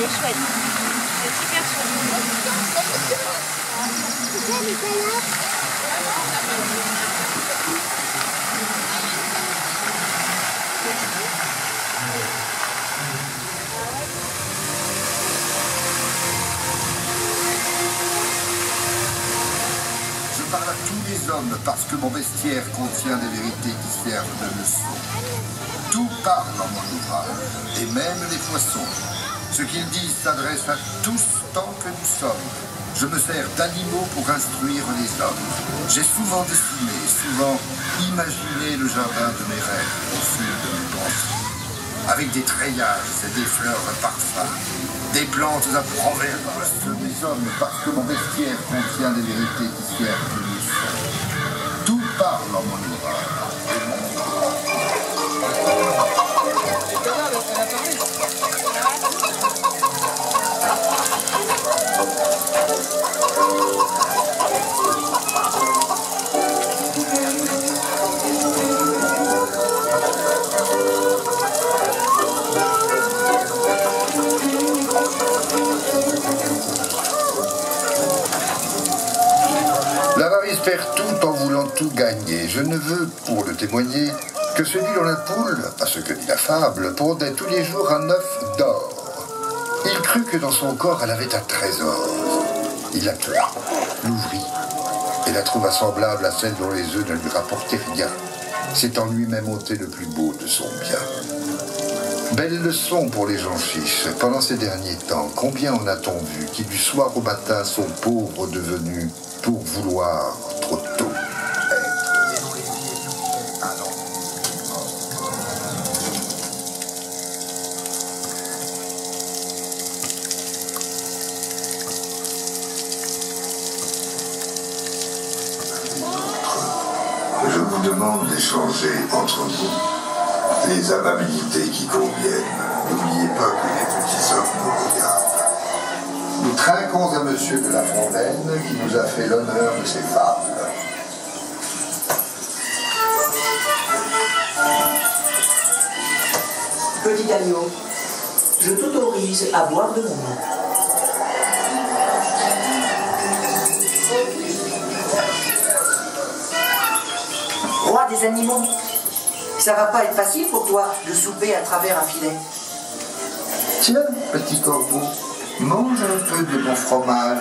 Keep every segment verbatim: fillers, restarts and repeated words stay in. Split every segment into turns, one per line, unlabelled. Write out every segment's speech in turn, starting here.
est chouette. C'est super chouette.
Pourquoi les balades?
Je parle à tous les hommes parce que mon vestiaire contient des vérités qui servent de leçon. Tout parle dans mon ouvrage, et même les poissons. Ce qu'ils disent s'adresse à tous tant que nous sommes. Je me sers d'animaux pour instruire les hommes. J'ai souvent dessiné, souvent imaginé le jardin de mes rêves au fil de mes pensées. Avec des treillages et des fleurs à parfum, des plantes à proverbes. Mes hommes, parce que mon vestiaire contient des vérités qui servent de leçon. Tout parle en mon ouvrage. L'avarice perd tout en voulant tout gagner. Je ne veux, pour le témoigner, que celui dont la poule, à ce que dit la fable, pondait tous les jours un œuf d'or. Il crut que dans son corps elle avait un trésor. Il la tua, l'ouvrit, et la trouva semblable à celle dont les œufs ne lui rapportaient rien. C'est en lui-même ôté le plus beau de son bien. Belle leçon pour les gens chiches. Pendant ces derniers temps, combien en a-t-on vu qui du soir au matin sont pauvres devenus pour vouloir trop tôt être.
Je vous demande d'échanger entre vous les amabilités qui conviennent. N'oubliez pas que les petits hommes nous regardent.
Nous trinquons à monsieur de la Fontaine qui nous a fait l'honneur de ses fables.
Petit agneau, je t'autorise à boire de mon eau. Roi des animaux, ça va pas être facile pour toi de souper à travers un filet.
Tiens, petit corbeau, mange un peu de mon fromage.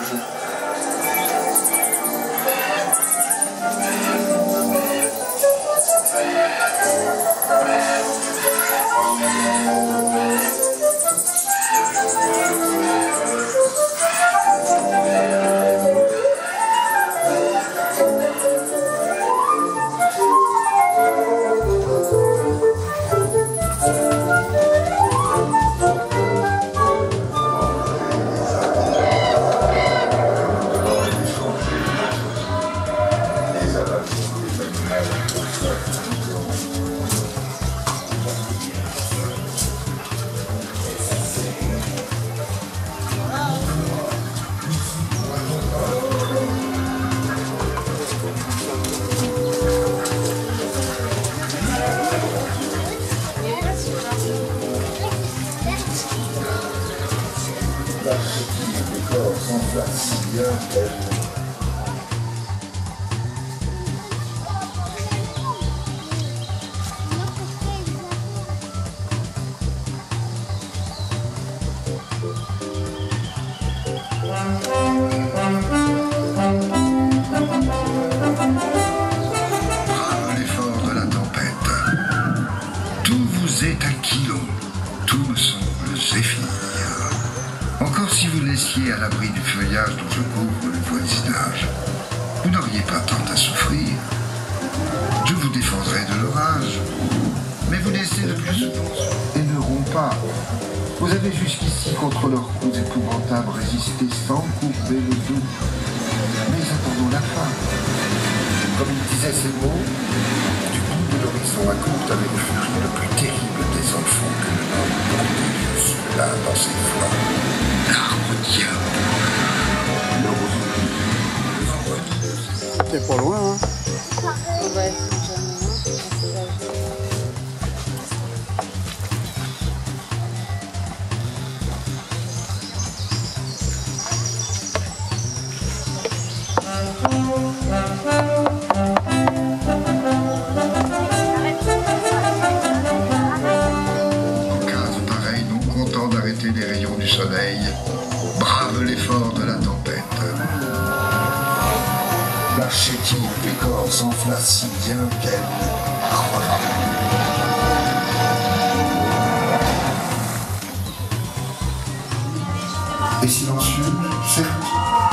L'effort de la tempête. Tout vous est à kilo. Tout me semble zéphyr. Encore si vous laissiez à l'abri du feuillage dont je couvre le voisinage, vous n'auriez pas tant à souffrir. Je vous défendrai de l'orage, mais vous laissez le plus souvent et ne rompt pas. Vous avez jusqu'ici contre leurs coups épouvantables résisté sans courber le dos. Mais attendons la fin. Comme il disait ces mots, du bout de l'horizon accourt avec furie le plus terrible des enfants que le homme portait cela dans ses flancs. L'arbre diable.
C'est pas loin, hein.
Ouais.
En cas de pareil, non content d'arrêter les rayons du soleil, brave l'effort de la tempête. La chétive des corps s'enfla si bien qu'elle et silencieux, certes,